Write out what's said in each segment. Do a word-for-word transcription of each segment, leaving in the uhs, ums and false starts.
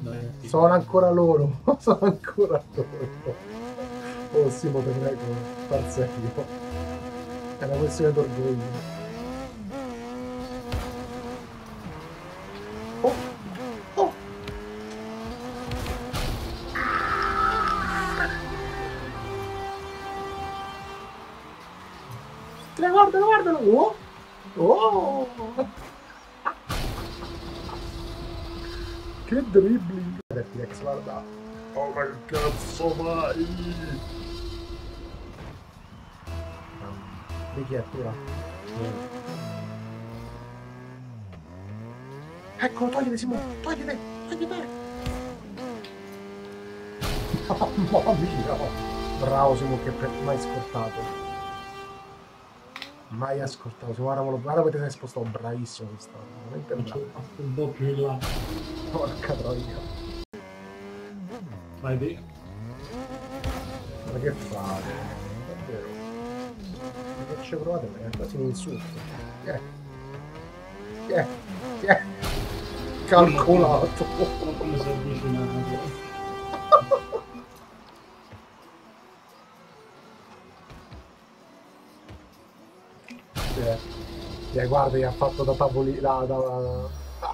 Dai, sono ancora loro, sono ancora loro. Oh Simo, te prego, far serio. È una questione d'orgoglio. Oh, oh. Guardalo, guardalo! Oh! Oh! Che dribbling! T-Rex, guarda! Oh, ma che cazzo vai! Di chi è tua? Ecco, togliti Simo! Togliti! Togliti! Mamma mia! Bravo Simo, che mai scortato! Mai ascoltato, guarda, guarda come ti sei spostato, bravissimo quest'anno, veramente bravo. Un po' più in là. Porca troia. Vai via. Ma che fate? Davvero? Ma che ci provate? Ma è quasi un insulto. Eh. Eh. Eh. Calcolato. Ma come si è avvicinato? Eh, eh, guarda, gli ha fatto da tavolino. Da, da, da...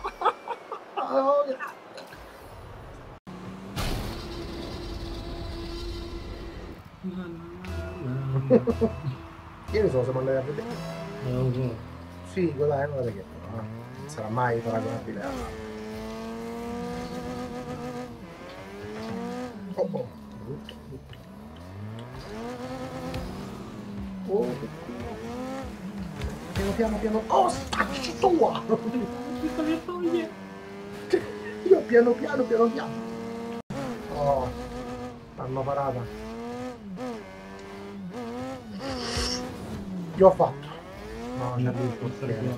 Io ne so se mandai a vedere. Non lo so. Sì, quella è una che non sarà mai paragonabile a. Oh, oh. Oh, che culo. Piano piano piano. Oh, stacci tua! Piccole foglie! Io piano piano piano piano. Oh, l'hanno parata. Che ho fatto? No, c'è il portiere.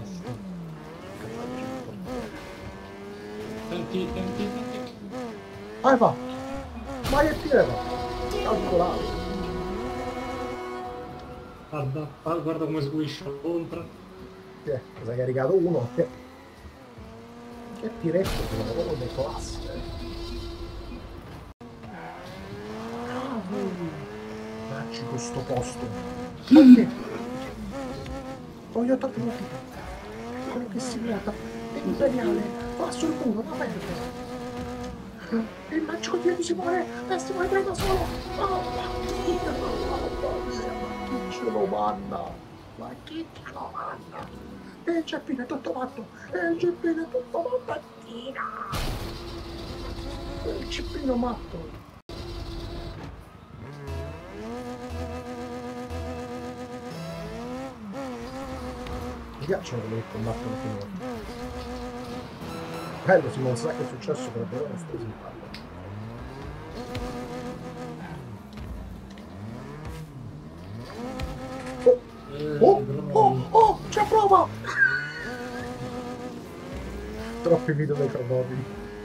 Tanti, tanti, tanti. Hai fatto? Ma che tiro hai fatto? Calcolato. Guarda, guarda come sguiscia contro. Eh, cosa hai caricato uno? Che tiretto, sono proprio dei classi. Dacci questo posto. Perché? Voglio troppo motivo. Quello che si vuota. Imperiale. Va sul muro, va bene. Il magico dio di Simone. E Simone prende solo. Oh, chi ce lo manda? Ma chi ce lo manda? E il ceppino è tutto matto. E il ceppino è tutto mattattina. E il ceppino matto. Mi piacciono quelli che combattono finora. Bello, si non sa che è successo per davvero sto simpatico. Oh, oh, oh, oh, c'è prova! Troppi video dai cronobili.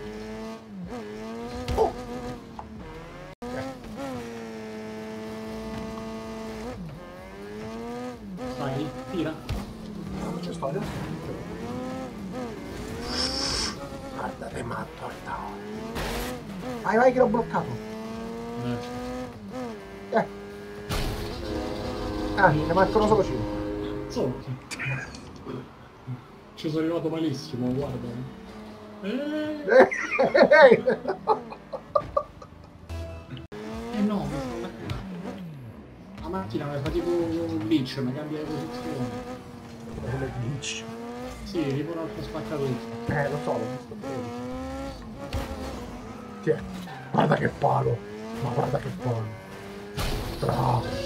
Oh! Vai, tira. Non c'è storia. Guarda che matto orta. Vai, vai che l'ho bloccato. Eh. Eh. Ah, ne mancano solo cinque. Solo. Ci sono arrivato malissimo, guarda. Eh, Eh, eh no, la macchina mi fa tipo un glitch, mi cambia le posizioni. come glitch. Sì, tipo un altro spaccatutto. Eh, lo so, l'ho visto bene. Tiè, guarda che palo. Ma guarda che palo. Bravo.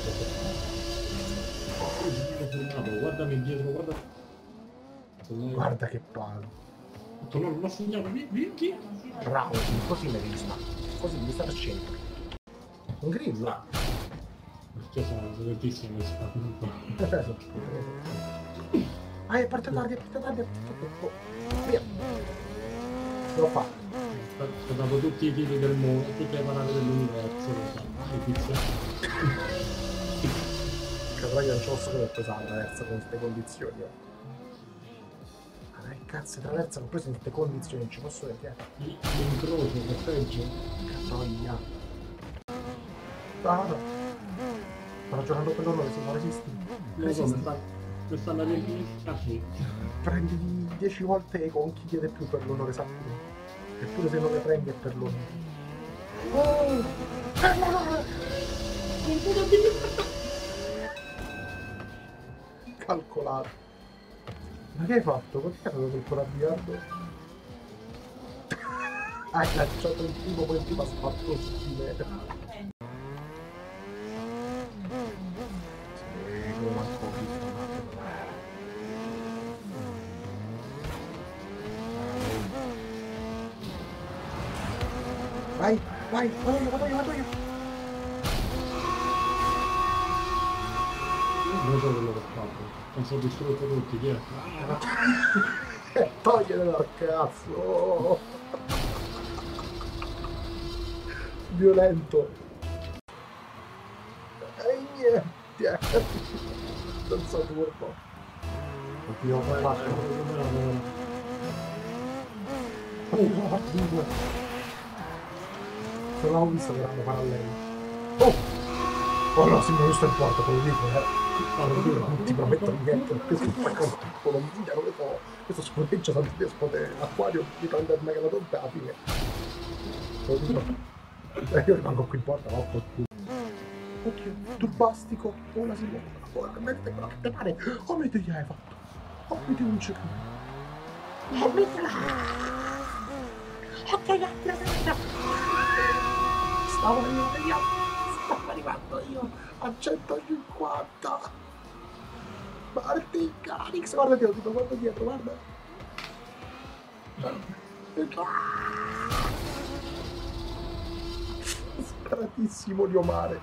Guardami dietro, guarda. Guarda che palo. No, non ho segnato, via, via, via. Bravo, sì, così mi devi stare. Così mi sta al centro. Un grillo. Perché sono lentissimo che sta. Ah, è parte tardi, è parte tardi, è parte tardi. Via. L'ho fatto. Ho dato tutti i tiri del mondo, tutte le parate dell'universo. Cadrai non c'ho so che è pesata, ragazza, con queste condizioni. cazzo traversano preso in queste condizioni, non ci posso vedere. L'incrocio, che peggio. Cattoia. Ah, no. Stanno giocando per loro, se non resisti. Non so, mi sta- mi stanno rientrando. Prendi dieci volte con chi chiede più per l'onore sappilo. Eppure se non le prendi è per l'onore. Oh! Per l'onore! Calcolato. Ma che hai fatto? Perché hai dato il corabiardo? Hai lanciato il primo, poi il primo ha fatto su di me. Sì, come manco ho visto un attimo. Vai, vai, vado io, vado io, vado io. Non so quello che ho fatto. Non sono distrutto tutti, chi è? Eh, togliere dal cazzo. Violento. E niente. Non so turbo. Oddio, come va? Oh, oddio. Non l'avevo visto che erano paralleli. Oh! Oh no, si mi ho visto il porto, te lo dico, eh. Allora, non ti prometto niente, questo fa con tutto, non mi diano questo, questo scorreggia tanto di esplode l'acquario, mi prende il megalodon per la fine. Te lo dico. Eh, io rimango qui in porta, ma ho più. Oddio, turbastico, ora si muove, ora mettete quello che te pare. Oh mio Dio, gli hai fatto? Oh mio Dio, non ci credo. Oh mio Dio! Ok, la terra! Stavo arrivando io, stavo arrivando io a centocinquanta. Martin Garrix, guarda dietro, tutto guarda dietro, guarda. Sparatissimo di Omare.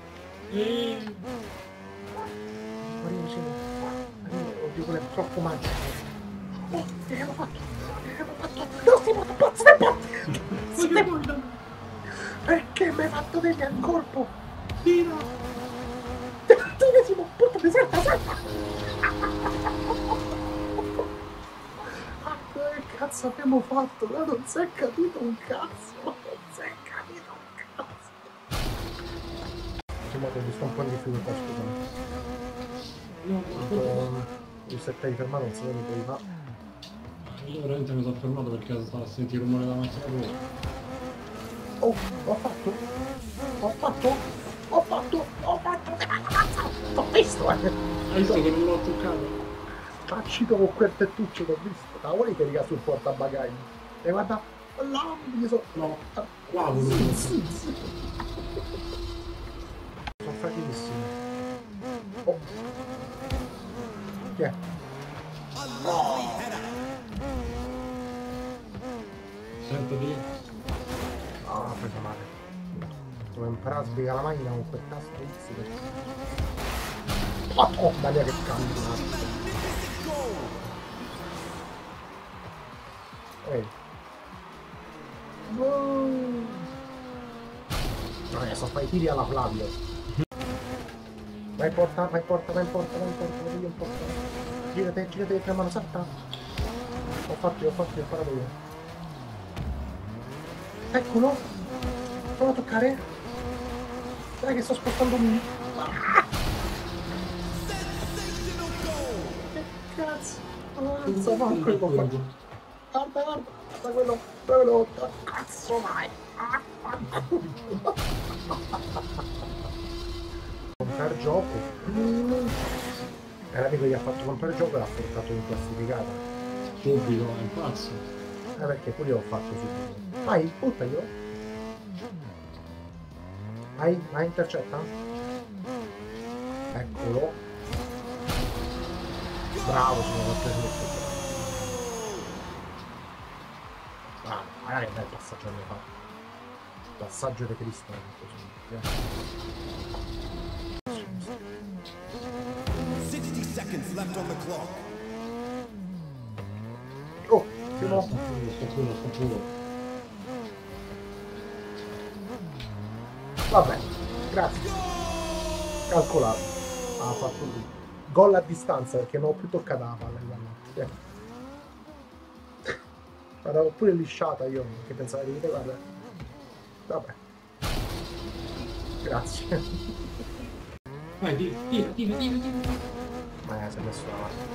Maria vicino. Oddio, quello è troppo magico. Oh, che abbiamo fatto? Che abbiamo fatto? No, sei morto, pazzo, sei morto! Sei morto! Perché mi hai fatto bene al corpo? Tiro! Tiresimo, portami, salta, salta! Ah, che cazzo abbiamo fatto? Ma non si è capito un cazzo! Non si è capito un cazzo! Che modo, mi sto un po' in difficoltà, scusami. Il set di fermato non si vede prima. Io veramente mi sono fermato perché stavo a sentire il rumore della macchina tua. Oh, ho fatto? Ho fatto? Ho fatto? Ho fatto? Ho visto, eh! Hai visto che non l'ho toccato? Facito con quel tettuccio che ho visto. La vuoi che riga sul portabagagli? E guarda, là, mi sono... No, qua Sì, volevo. sì, sì. Sono fragilissimi. Oh. Chi è? Sento di... Ah, ho preso male. Devo imparare a sbrigare la macchina con quel tasto X. Oh, oh, Dalia che cambia. Ehi. Wow. Adesso fai i tiri alla Flavio. Vai in porta, vai in porta, vai in porta, vai in porta, vai in porta. Girate, girate, che mano salta. Ho fatto io, ho fatto io, ho parato io. Eccolo. Prova a toccare. Dai che sto spostando un... Ah! Che cazzo. Non so manco che ho fatto. Guarda, guarda, guarda quello, guarda quello. Cazzo vai. Ah, comprare gioco. Mm. E l'amico gli ha fatto comprare gioco e l'ha portato in classificata. Subito, è un pazzo. Eh perché pure io ho fatto subito. Vai, buttaglielo. Vai, vai, intercetta. Eccolo. Bravo, sono preso. Ah, magari che bel passaggio ne fa. Passaggio di Cristo. sixty seconds left on the clock. Oh, che no. Sto pure, sto pure, sto pure. Vabbè, grazie. Calcolato. Ha fatto lui. Gol a distanza perché non ho più toccato la palla. Eh. Guarda, pure lisciata io, che pensavo di dire, guarda. Vabbè. Grazie. Vai, tira, tira, tira, tira, tira. Ma eh, si è messo davanti.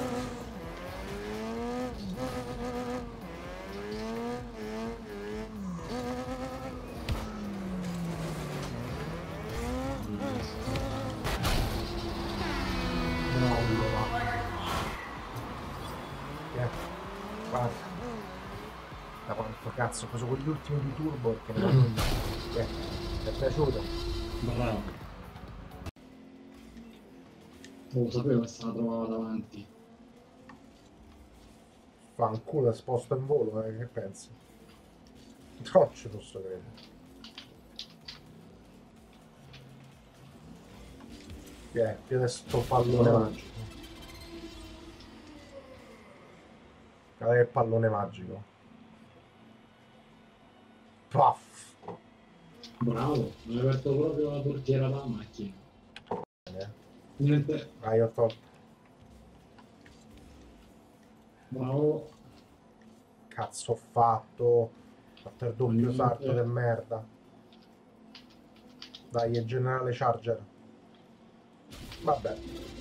No, no, no. Eh, guarda. Da quanto cazzo ho preso quegli ultimi di turbo perché non mi... Eh, ti è piaciuto? Bravo. Oh, lo sapevo che se la trovava davanti. Fanculo, è sposto in volo, eh, che pensi? Non ci posso credere. Eh, piede sto pallone magico. Guarda che pallone magico. Puff! Bravo, mi hai aperto proprio la portiera della macchina. Bene. Niente, Ah, io ho tolto. bravo. Cazzo ho fatto? Ho fatto il doppio Niente. salto del merda. Dai, è generale Charger. Vabbè.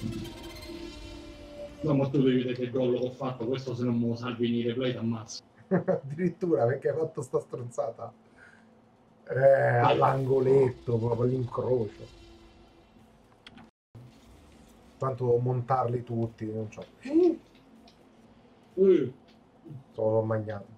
No, ma tu devi vedere che gol ho fatto, questo se non me lo salvi in replay ti ammazzo. Addirittura perché hai fatto sta stronzata. Eh, all'angoletto, proprio all'incrocio. Tanto devo montarli tutti, non c'ho. Uh, Solo mangiato.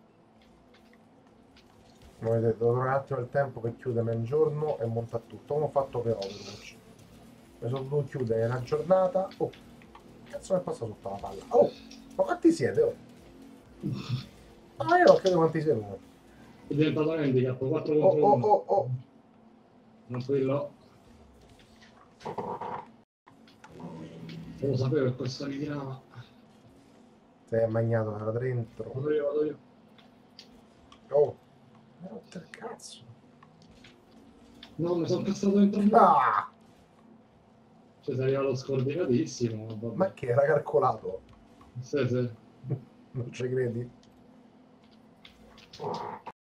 Come vedete, devo trovare un attimo il tempo per chiudere un giorno e montare tutto. Come ho fatto per Overwatch. Mi sono dovuto chiudere una giornata. Oh, cazzo mi è passato sotto la palla. Oh, ma quanti siete? Oh? Ah, io non credo quanti siete. è diventato un handicap, quattro Oh, contro oh, uno. oh, oh. Tranquillo. Lo sapevo che questo mi tirava. Si è magnato, era dentro. Vado io, vado io. Oh, ma rotta il cazzo. No, mi sono cassato dentro un po'. Ah, Cioè, sei arrivato scordinatissimo. Ma vabbè. ma che era calcolato? Sì, sì. Non ci credi?